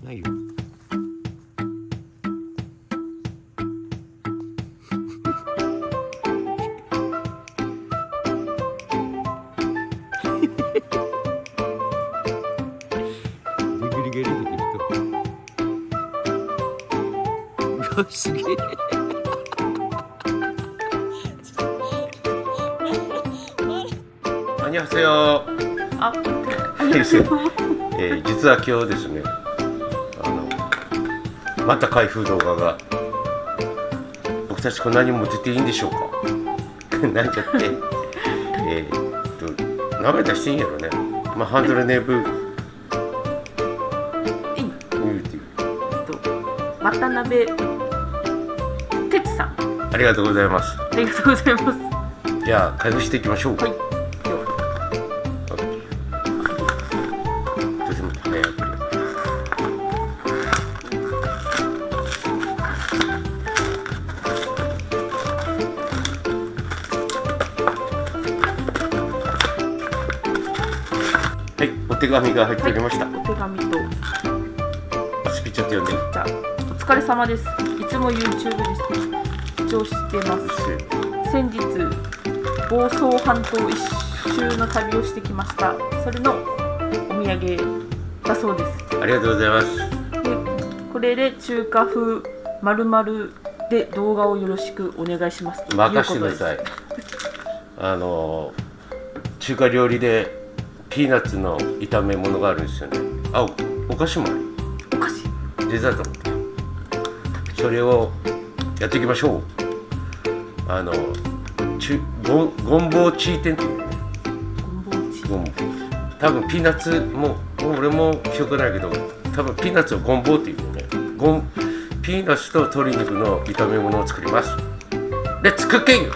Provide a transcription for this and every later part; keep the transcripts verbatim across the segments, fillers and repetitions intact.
ないよ。リグリゲリグって人。うわ、すげえ。こんにちは。 あ、 えー、実は今日ですね、あのまた開封動画が、僕たちこんなにも出ていいんでしょうかなんちゃって、えー、っと名前出していいんやろね。まあハンドルネームいいっていう渡辺哲さん、 ありがとうございます。 ありがとうございます。 じゃあ開封していきましょう。 はい。 はい、お手紙が入っておりました。 はい、お手紙とスピーチャーって呼んで。 じゃあお疲れ様です。いつも YouTube で視聴してます。先日房総半島一周の旅をしてきました。それのお土産だそうです。 ありがとうございます。 でこれで中華風まるまるで動画をよろしくお願いしますということです。 任せてください。あの中華料理でピーナッツの炒め物があるんですよね。あ、お, お菓子もある。 お菓子デザートも。それをやっていきましょう。あのちゴンゴンボーチーテンっていうね。 ゴンボーチゴンボー。多分ピーナッツももう俺も記憶ないけど、多分ピーナッツをゴンボーっていうね。ゴンピーナッツと鶏肉の炒め物を作ります。レッツクッキング。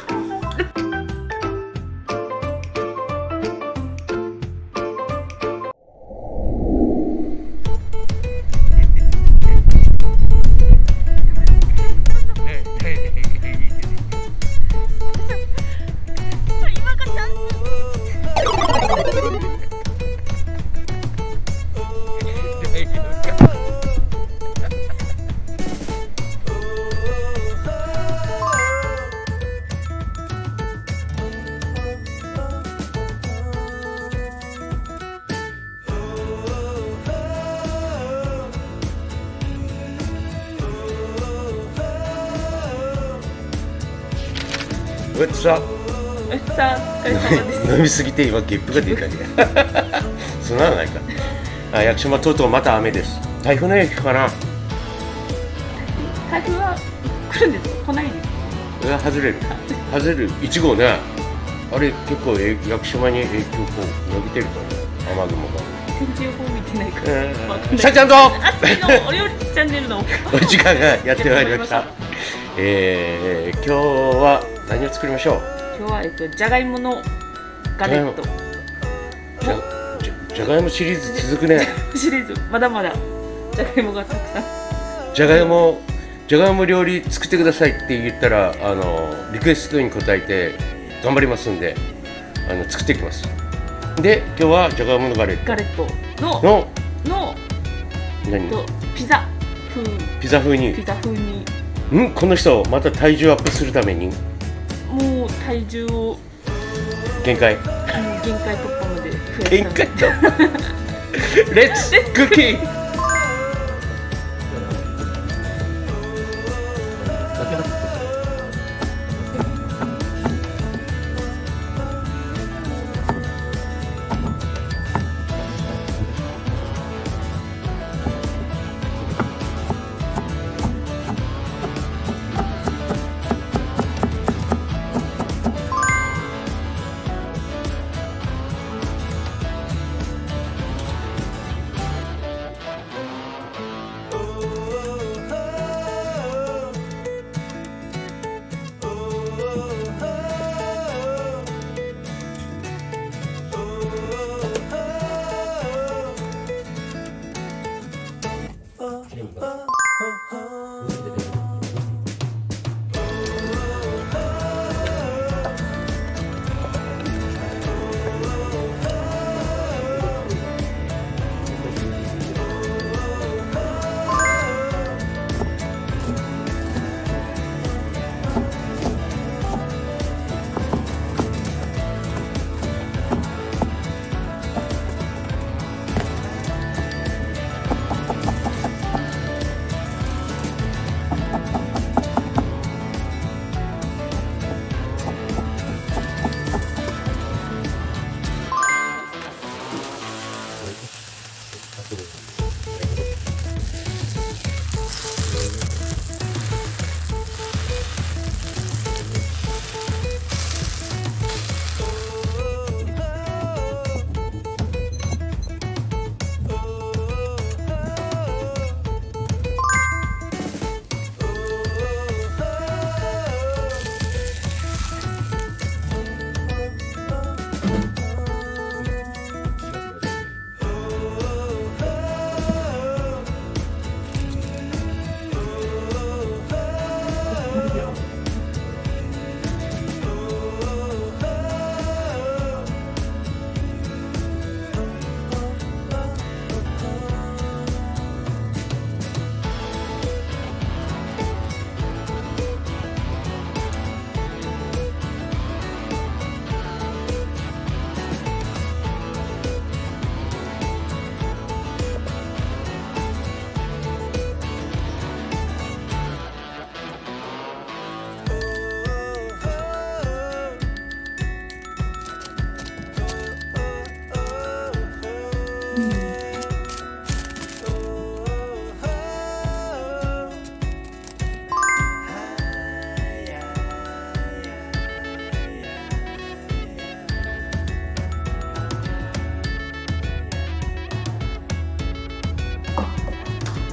うっさうっさお疲れ様です。 飲みすぎて今ゲップが出たねそんなのないか。あ、屋久島とうとうまた雨です。台風の影響かな。 台風は来るんですか、来ないんですか。 うわ、外れる外れるいち号ね。あれ結構え屋久島に影響こう伸びてると思う。雨雲が天気予報見てないから、 えー、 わかんない。 さあちゃんとあっちのお料理チャンネルのお時間がやってまいりました。えー、今日は何を作りましょう。 今日はえっとじゃがいものガレット。 じゃじゃじゃがいもシリーズ続くね。 シリーズまだまだじゃがいもがたくさん。 じゃがいもじゃがいも料理作ってくださいって言ったら、あのリクエストに応えて頑張りますんで、あの作っていきます。で今日はじゃがいものガレットガレットののの何とピザ風ピザ風にピザ風にんこの人また体重アップするためにもう体重を限界うん限界突破まで増やした限界とレッツクッキー。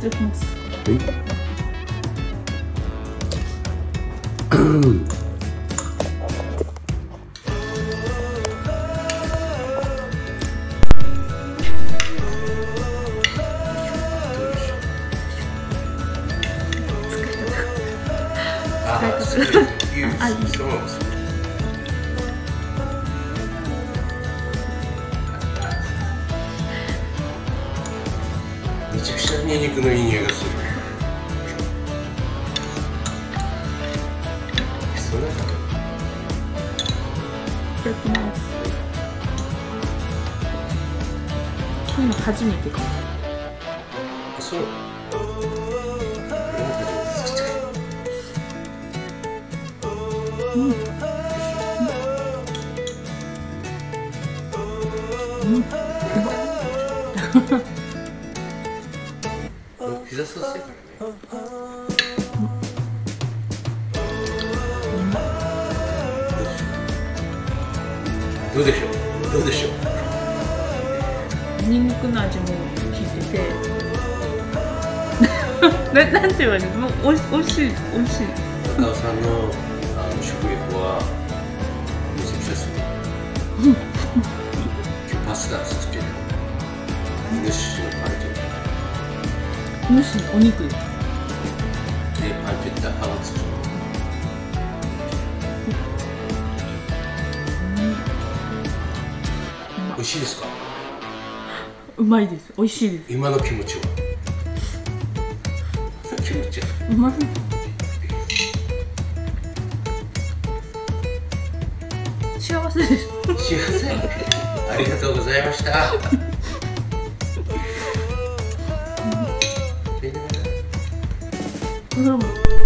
ただきます。 あ、いい。めちゃくちゃニンニクのいい匂いがする。それいただきます。こういうの初めてかも。 そう。うん。うん。ピザソースやからね。どうでしょう。どうでしょう。 ニンニクの味も効いててな、なんて言われるの、おい、おいしい、おいしい。 高尾さんの、あの食レポはめちゃくちゃすごい。今日パスタ作ってる。イノシシのパンケーキ。 イノシシのお肉です。 で、パンケーキとハム作る。美味しいですか？ うまいです。美味しいです。 今の気持ちは？気持ちは？ うまい。幸せです。 幸せ。ありがとうございました。 うん。